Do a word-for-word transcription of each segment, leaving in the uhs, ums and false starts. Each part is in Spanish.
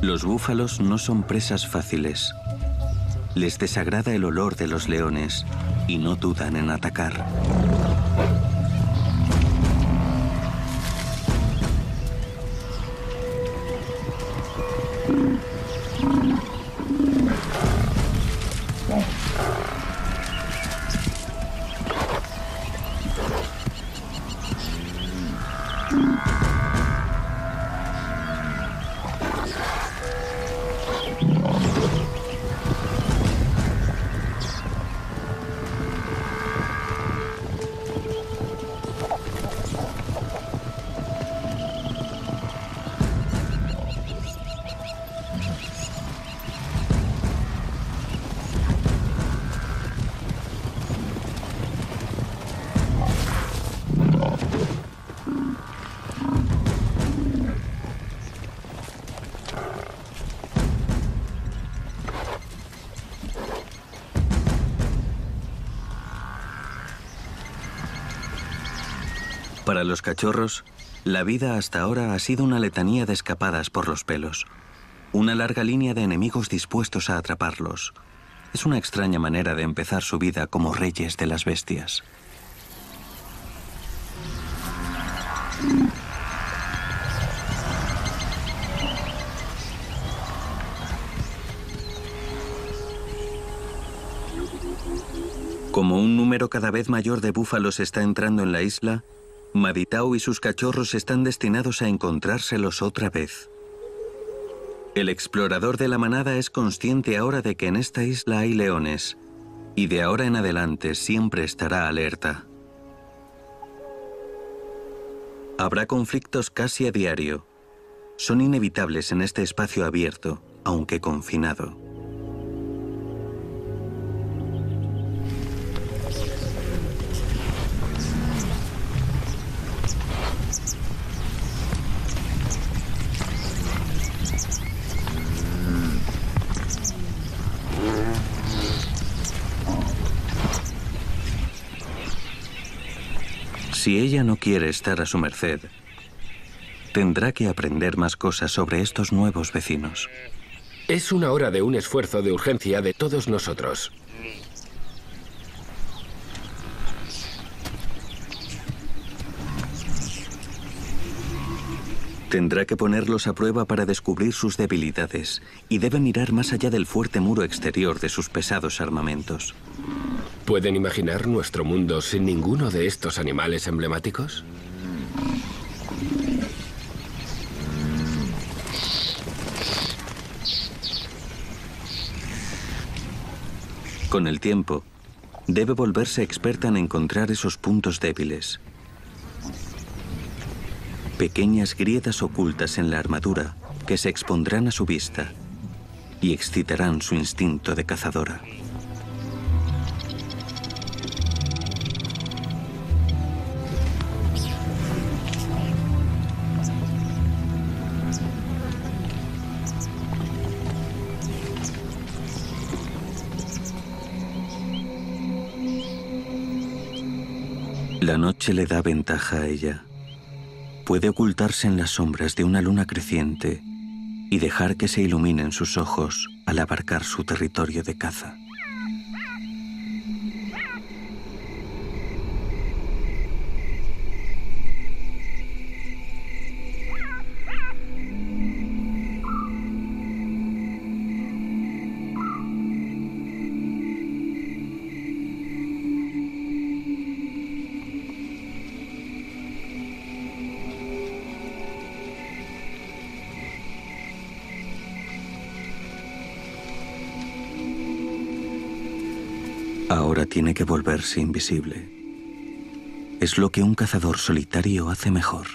Los búfalos no son presas fáciles. Les desagrada el olor de los leones y no dudan en atacar. Para los cachorros, la vida hasta ahora ha sido una letanía de escapadas por los pelos. Una larga línea de enemigos dispuestos a atraparlos. Es una extraña manera de empezar su vida como reyes de las bestias. Como un número cada vez mayor de búfalos está entrando en la isla, Maditau y sus cachorros están destinados a encontrárselos otra vez. El explorador de la manada es consciente ahora de que en esta isla hay leones, y de ahora en adelante siempre estará alerta. Habrá conflictos casi a diario. Son inevitables en este espacio abierto, aunque confinado. Si ella no quiere estar a su merced, tendrá que aprender más cosas sobre estos nuevos vecinos. Es una hora de un esfuerzo de urgencia de todos nosotros. Tendrá que ponerlos a prueba para descubrir sus debilidades y debe mirar más allá del fuerte muro exterior de sus pesados armamentos. ¿Pueden imaginar nuestro mundo sin ninguno de estos animales emblemáticos? Con el tiempo, debe volverse experta en encontrar esos puntos débiles. Pequeñas grietas ocultas en la armadura que se expondrán a su vista y excitarán su instinto de cazadora. La noche le da ventaja a ella. Puede ocultarse en las sombras de una luna creciente y dejar que se iluminen sus ojos al abarcar su territorio de caza. Ahora tiene que volverse invisible. Es lo que un cazador solitario hace mejor.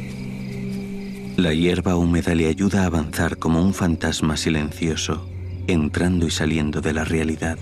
La hierba húmeda le ayuda a avanzar como un fantasma silencioso, entrando y saliendo de la realidad.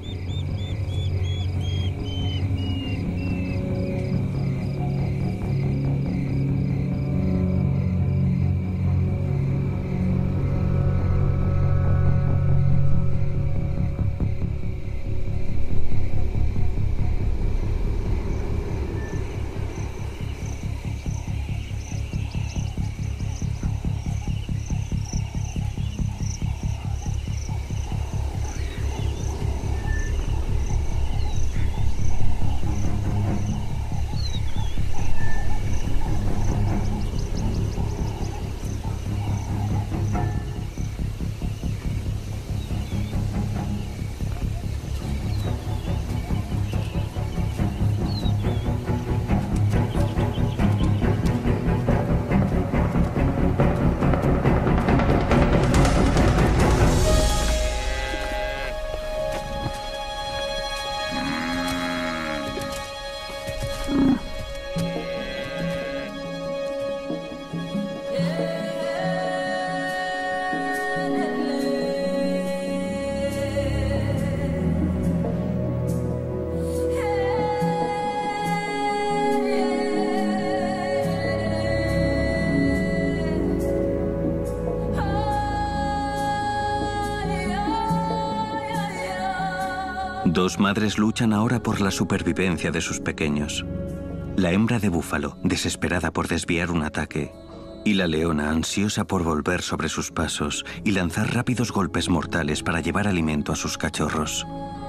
Dos madres luchan ahora por la supervivencia de sus pequeños. La hembra de búfalo, desesperada por desviar un ataque, y la leona, ansiosa por volver sobre sus pasos y lanzar rápidos golpes mortales para llevar alimento a sus cachorros.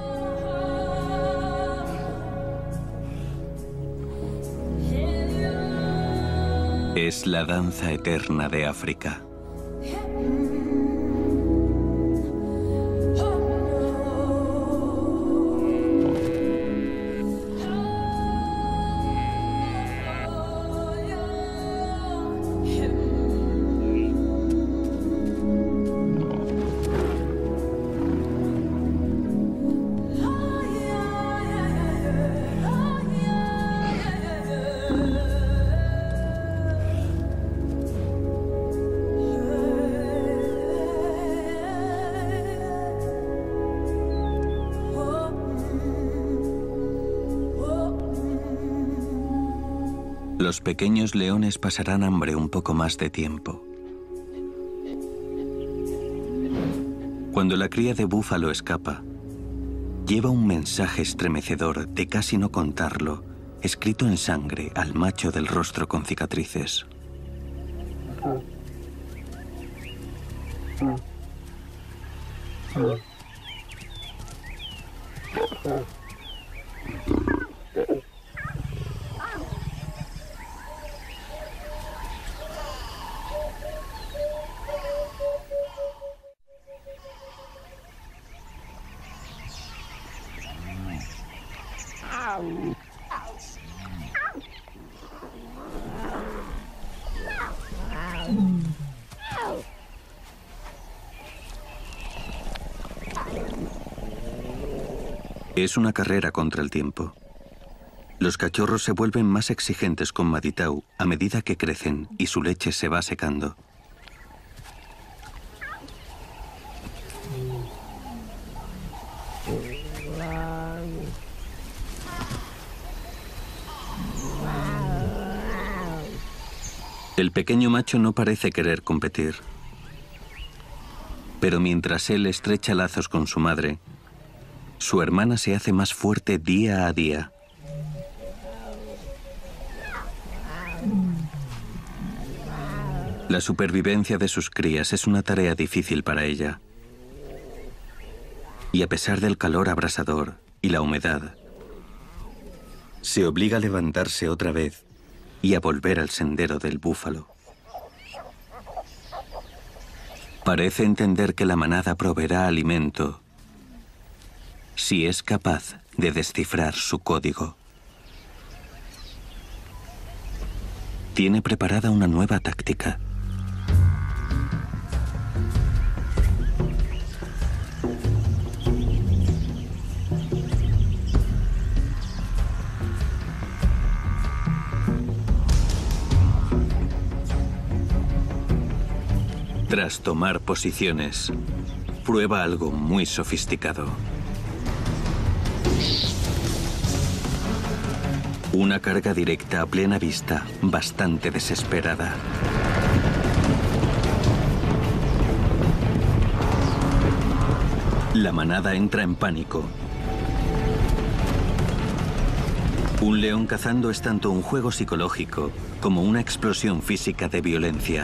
Es la danza eterna de África. Los pequeños leones pasarán hambre un poco más de tiempo. Cuando la cría de búfalo escapa, lleva un mensaje estremecedor de casi no contarlo, escrito en sangre al macho del rostro con cicatrices. Es una carrera contra el tiempo. Los cachorros se vuelven más exigentes con Maditau a medida que crecen y su leche se va secando. El pequeño macho no parece querer competir. Pero mientras él estrecha lazos con su madre, su hermana se hace más fuerte día a día. La supervivencia de sus crías es una tarea difícil para ella. Y a pesar del calor abrasador y la humedad, se obliga a levantarse otra vez y a volver al sendero del búfalo. Parece entender que la manada proveerá alimento si es capaz de descifrar su código. Tiene preparada una nueva táctica. Tras tomar posiciones, prueba algo muy sofisticado. Una carga directa a plena vista, bastante desesperada. La manada entra en pánico. Un león cazando es tanto un juego psicológico como una explosión física de violencia.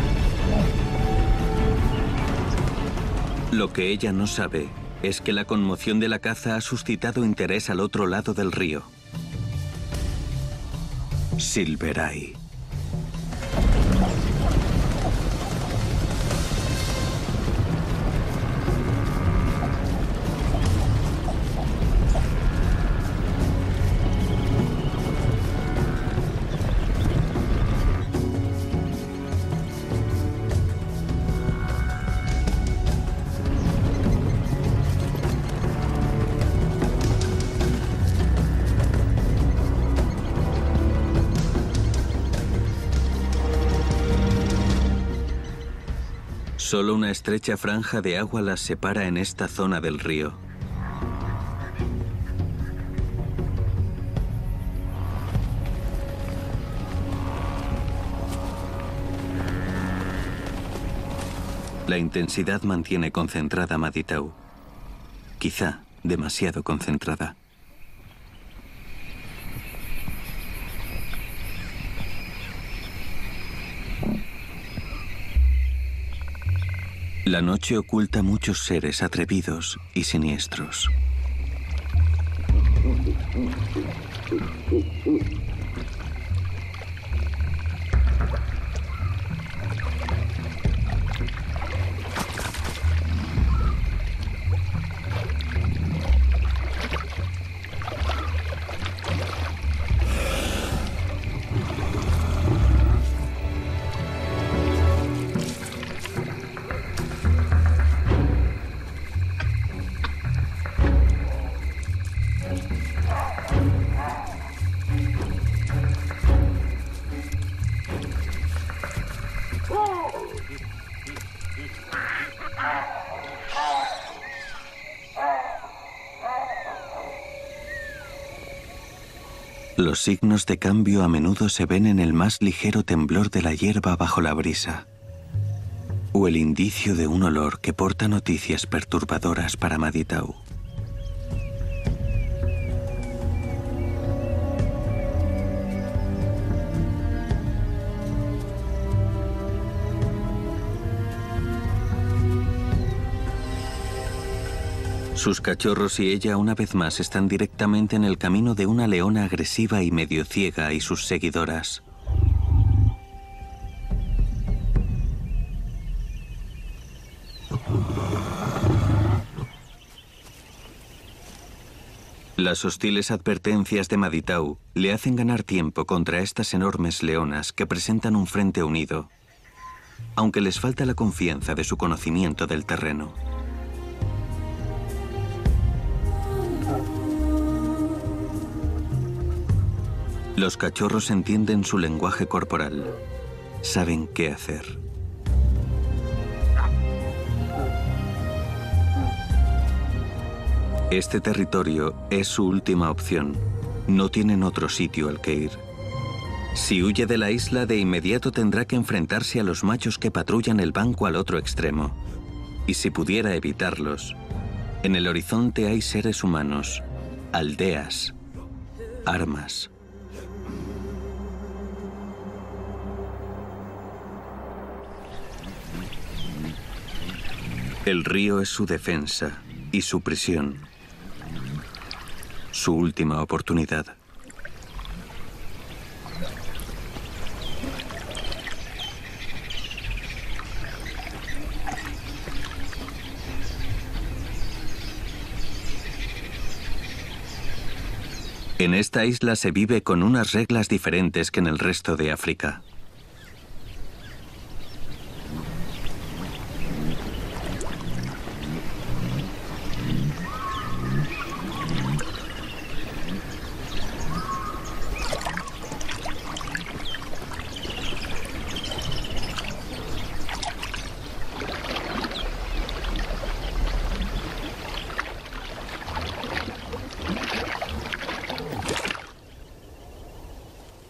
Lo que ella no sabe es que la conmoción de la caza ha suscitado interés al otro lado del río. Silver Eye. Solo una estrecha franja de agua las separa en esta zona del río. La intensidad mantiene concentrada a Maditau. Quizá demasiado concentrada. La noche oculta muchos seres atrevidos y siniestros. Los signos de cambio a menudo se ven en el más ligero temblor de la hierba bajo la brisa, o el indicio de un olor que porta noticias perturbadoras para Maditau. Sus cachorros y ella una vez más están directamente en el camino de una leona agresiva y medio ciega y sus seguidoras. Las hostiles advertencias de Maditau le hacen ganar tiempo contra estas enormes leonas que presentan un frente unido, aunque les falta la confianza de su conocimiento del terreno. Los cachorros entienden su lenguaje corporal. Saben qué hacer. Este territorio es su última opción. No tienen otro sitio al que ir. Si huye de la isla, de inmediato tendrá que enfrentarse a los machos que patrullan el banco al otro extremo. Y si pudiera evitarlos, en el horizonte hay seres humanos, aldeas, armas. El río es su defensa y su prisión. Su última oportunidad. En esta isla se vive con unas reglas diferentes que en el resto de África.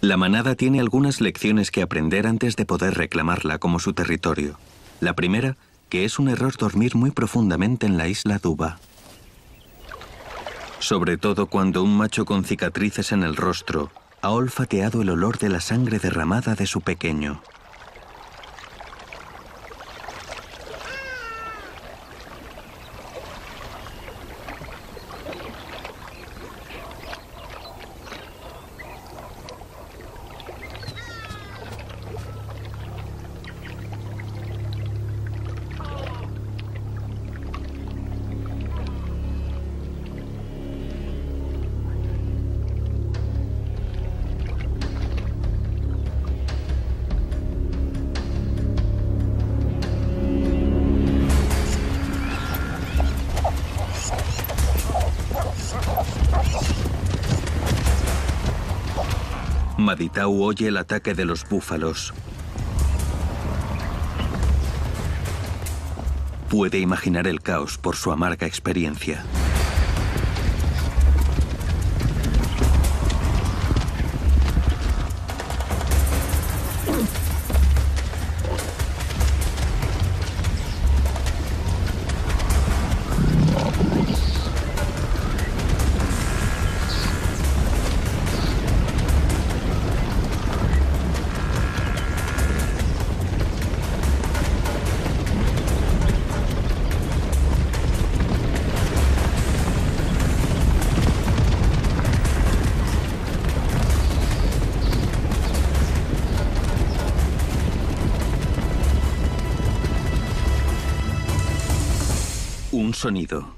La manada tiene algunas lecciones que aprender antes de poder reclamarla como su territorio. La primera, que es un error dormir muy profundamente en la isla Duba. Sobre todo cuando un macho con cicatrices en el rostro ha olfateado el olor de la sangre derramada de su pequeño. Maditau oye el ataque de los búfalos. Puede imaginar el caos por su amarga experiencia. Un sonido.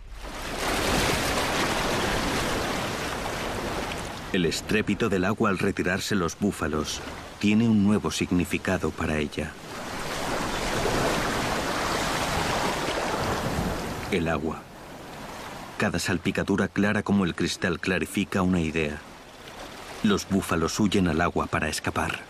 El estrépito del agua al retirarse los búfalos tiene un nuevo significado para ella. El agua. Cada salpicadura clara como el cristal clarifica una idea. Los búfalos huyen al agua para escapar.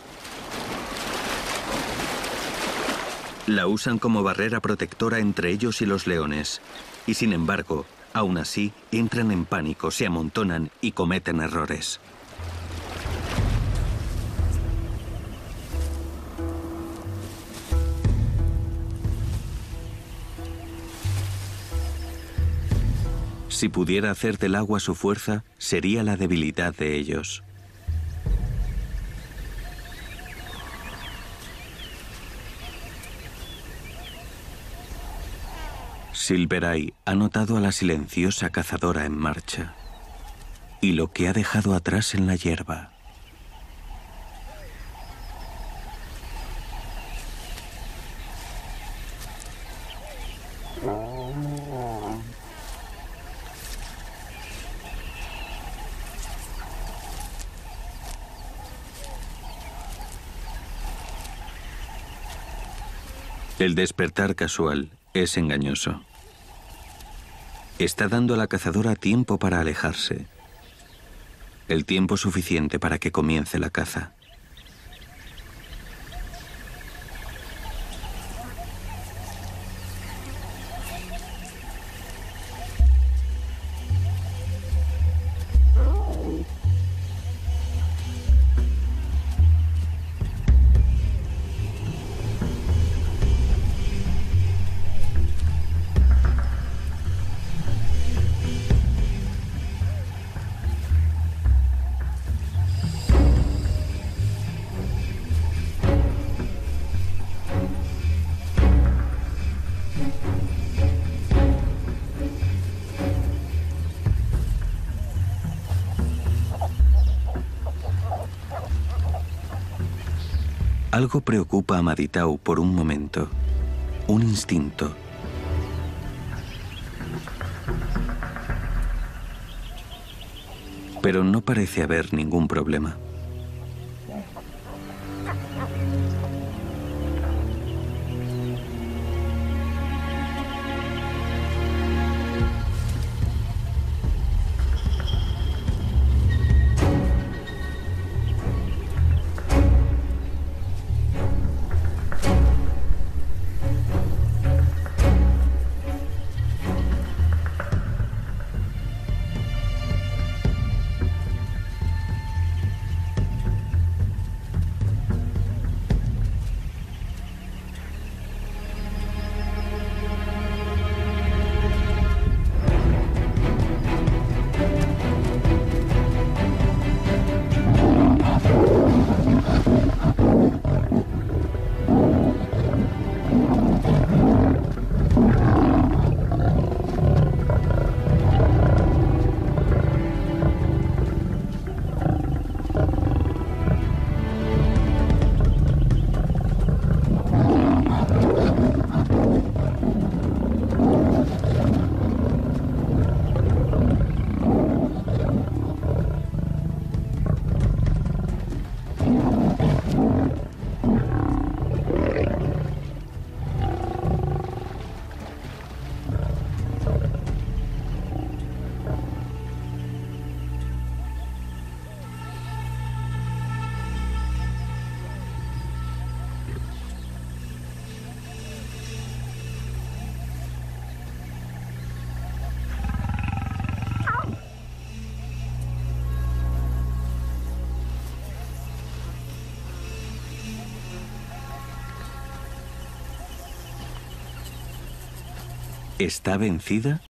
La usan como barrera protectora entre ellos y los leones. Y sin embargo, aún así, entran en pánico, se amontonan y cometen errores. Si pudiera hacer del agua su fuerza, sería la debilidad de ellos. Silvereye ha notado a la silenciosa cazadora en marcha y lo que ha dejado atrás en la hierba. El despertar casual es engañoso. Está dando a la cazadora tiempo para alejarse. El tiempo suficiente para que comience la caza. Algo preocupa a Maditau por un momento, un instinto. Pero no parece haber ningún problema. ¿Está vencida?